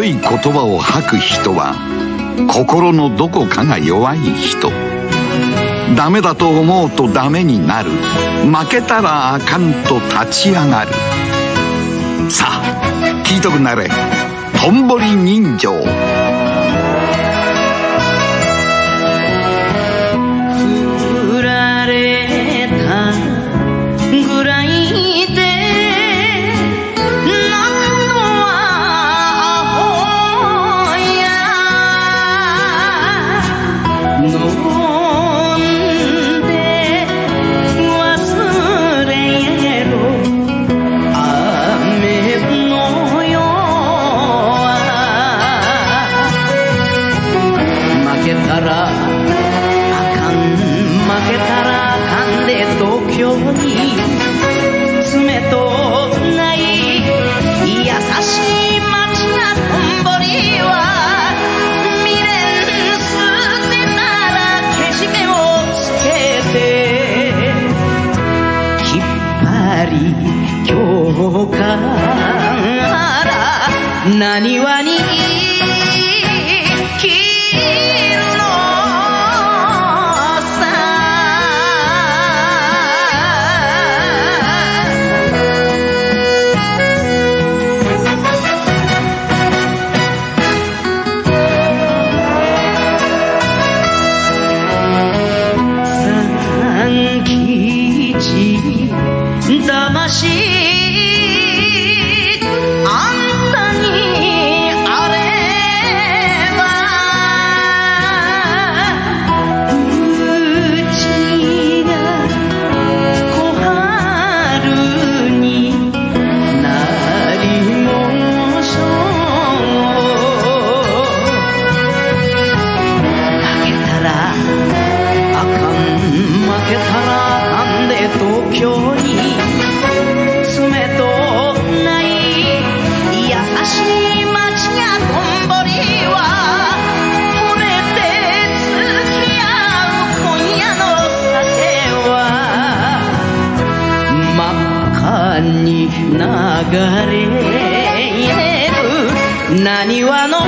強い言葉を吐く人は心のどこかが弱い人。ダメだと思うとダメになる。負けたらあかんと立ち上がる。さあ聞いとくなれ、とんぼり人情。 振られたぐらいで泣くのはアホや。飲んで忘れろ雨のよは。負けたらあかん、負けたらあかんで東京に冷とない優しい街なとんぼりは未練捨てたらけじめをつけてきっぱり今日からなにわに生きるのさ。三吉魂あんたにあればうちが小春になりもしょう。負けたらあかん、負けたらあかんで東京に冷とない優しい街やとんぼりは惚れて付き合う今夜の酒は真っ赤に流れるなにわの